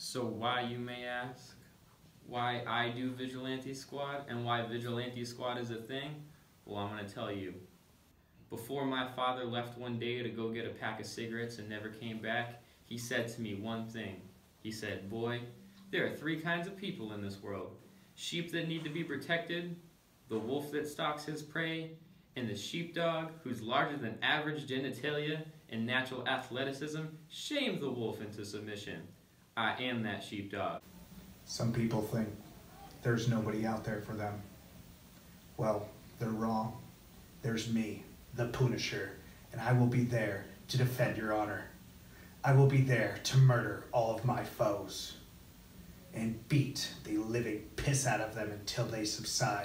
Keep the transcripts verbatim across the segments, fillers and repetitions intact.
So why, you may ask, why I do Vigilante Squad and why Vigilante Squad is a thing? Well, I'm going to tell you. Before my father left one day to go get a pack of cigarettes and never came back, he said to me one thing. He said, boy, there are three kinds of people in this world. Sheep that need to be protected, the wolf that stalks his prey, and the sheepdog who's larger than average genitalia and natural athleticism shames the wolf into submission. I am that sheepdog. Some people think there's nobody out there for them. Well, they're wrong. There's me, the Punisher, and I will be there to defend your honor. I will be there to murder all of my foes and beat the living piss out of them until they subside.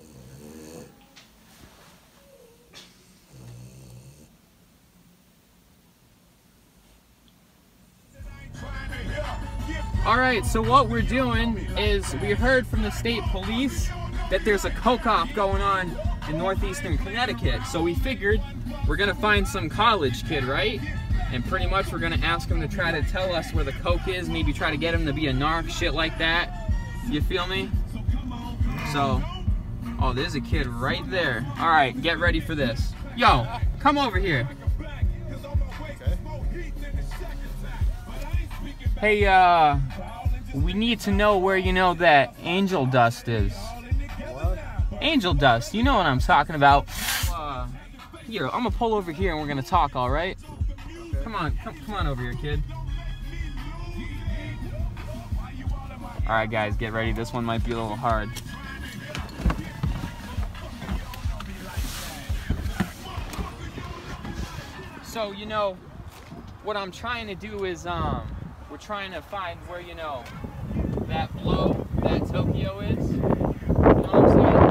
Alright, so what we're doing is we heard from the state police that there's a coke-off going on in northeastern Connecticut. So we figured we're gonna find some college kid, right? And pretty much we're gonna ask him to try to tell us where the coke is, maybe try to get him to be a narc, shit like that. You feel me? So, oh, there's a kid right there. Alright, get ready for this. Yo, come over here. Hey, uh, we need to know where you know that angel dust is. What? Angel dust, you know what I'm talking about. Uh, here, I'm gonna pull over here and we're gonna talk, all right? Okay. Come on, come, come on over here, kid. All right, guys, get ready. This one might be a little hard. So, you know, what I'm trying to do is, um, we're trying to find where, you know, that blow that Tokyo is. You know what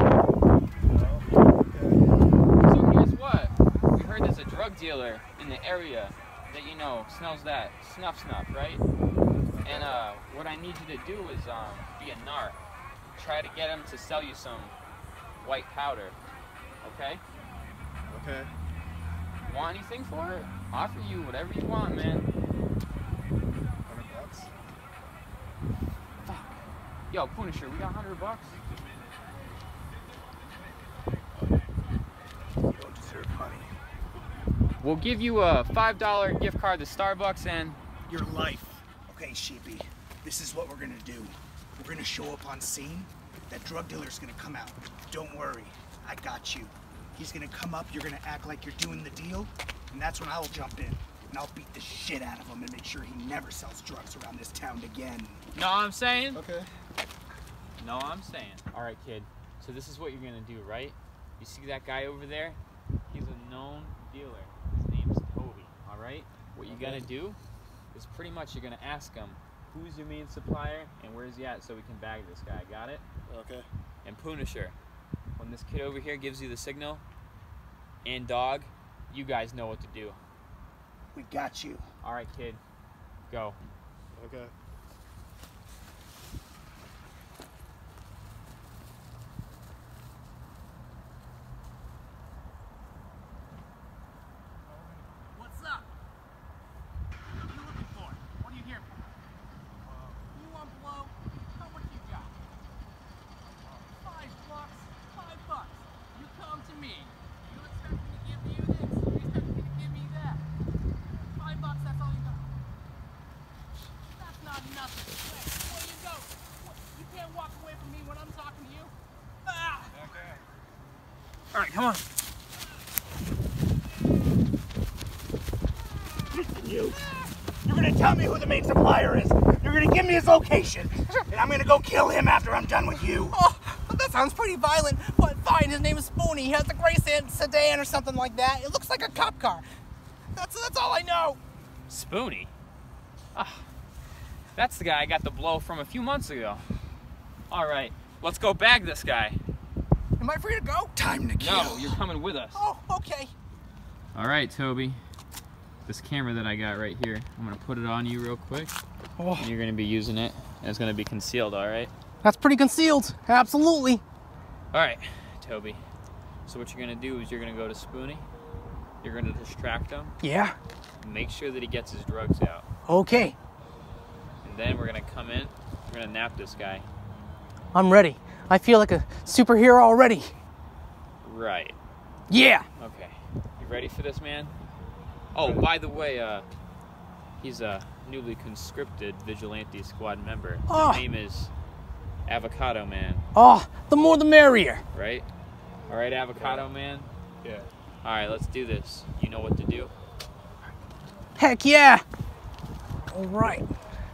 I'm saying? So here's what. We heard there's a drug dealer in the area that, you know, smells that snuff snuff, right? And uh, what I need you to do is um, be a narc. Try to get him to sell you some white powder, okay? Okay. Want anything for it? Offer you whatever you want, man. Yo, Punisher, we got a hundred bucks. You don't deserve money. We'll give you a five dollar gift card to Starbucks and Your life. Okay, Sheepy, this is what we're gonna do. We're gonna show up on scene. That drug dealer's gonna come out. Don't worry, I got you. He's gonna come up, you're gonna act like you're doing the deal, and that's when I'll jump in. And I'll beat the shit out of him and make sure he never sells drugs around this town again. know what I'm saying? Okay. Know what I'm saying. All right, kid. So this is what you're gonna do, right? You see that guy over there? He's a known dealer. His name's Toby. All right. What you Okay. gotta do is pretty much you're gonna ask him who's your main supplier and where's he at, so we can bag this guy. Got it? Okay. And Punisher, when this kid over here gives you the signal, and Dog, you guys know what to do. We got you. All right, kid. Go. Okay. What's up? What are you looking for? What are you here for? You want blow? How much you got? Five bucks? Five bucks. You come to me. You expect me to give you this? You expect me to give me that? Five bucks, that's all you got. That's not nothing. Wait, where you go? What? You can't walk away from me when I'm talking to you. Ah! Okay. All right, come on. You. You're gonna tell me who the main supplier is. You're gonna give me his location. And I'm gonna go kill him after I'm done with you. Oh, that sounds pretty violent, but fine. His name is Spoony. He has a gray sedan or something like that. It looks like a cop car. That's that's all I know. Spoony? Ah, that's the guy I got the blow from a few months ago. All right, let's go bag this guy. Am I free to go? Time to kill. No, you're coming with us. Oh, okay. All right, Toby. This camera that I got right here, I'm gonna put it on you real quick. Oh. And you're gonna be using it, and it's gonna be concealed, all right? That's pretty concealed. Absolutely. All right, Toby. So what you're gonna do is you're gonna go to Spoony. You're gonna distract him. Yeah. Make sure that he gets his drugs out. Okay. And And then we're gonna come in, we're gonna nap this guy. I'm ready. I feel like a superhero already. Right. Yeah. Okay. You ready for this, man? Oh, by the way, uh, he's a newly conscripted vigilante squad member. His Oh. name is Avocado Man, Oh, the more the merrier. right? All right, Avocado Man. Yeah. All right, let's do this. You know what to do. Heck yeah. All right.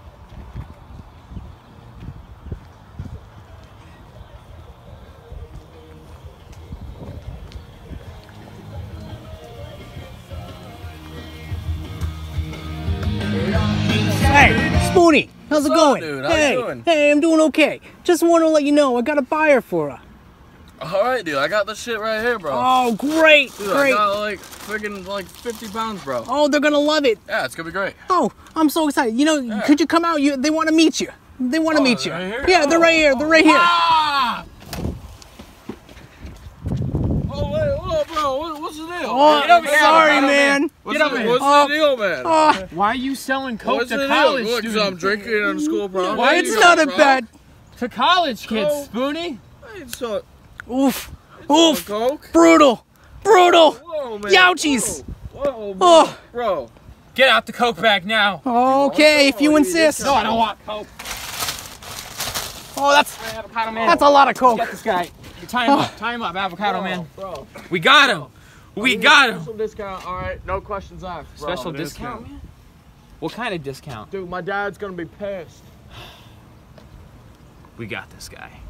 Hey, Spoonie, how's it What's up, going? dude? How you hey, doing? hey, I'm doing okay. Just want to let you know I got a buyer for her. All right, dude. I got this shit right here, bro. Oh, great, dude, great. I got like freaking like fifty pounds, bro. Oh, they're gonna love it. Yeah, it's gonna be great. Oh, I'm so excited. You know, Yeah. could you come out? You, they want to meet you. They want to Oh, meet you. right here? Yeah, they're Oh, right here. They're right here. Ah! Oh wait, whoa, bro. What, what's the deal? Oh, Get over here, sorry, Avocado man. Man. What's, Get over the, here. what's Oh. the deal, man? Oh, Why are you selling coke what's to the college deal? Look, 'cause students? I'm drinking on school prom. Why it's you not go, a bro? bad. To college kids, Oh. Spoonie. Hey, so, Oof, oh, oof, Coke? brutal, brutal. Whoa, man. Youchies. Whoa, whoa bro. Oh. bro. Get out the coke bag now. Okay, if you Oh, insist. No, I don't want coke. Oh, that's Avocado Man. that's a lot of coke. Get this guy. You tie him Oh. up. Tie him up, Avocado Man. Bro. We got him. We got him. Special discount. All right, no questions asked. Bro. Special discount, man? What kind of discount? Dude, my dad's gonna be pissed. We got this guy.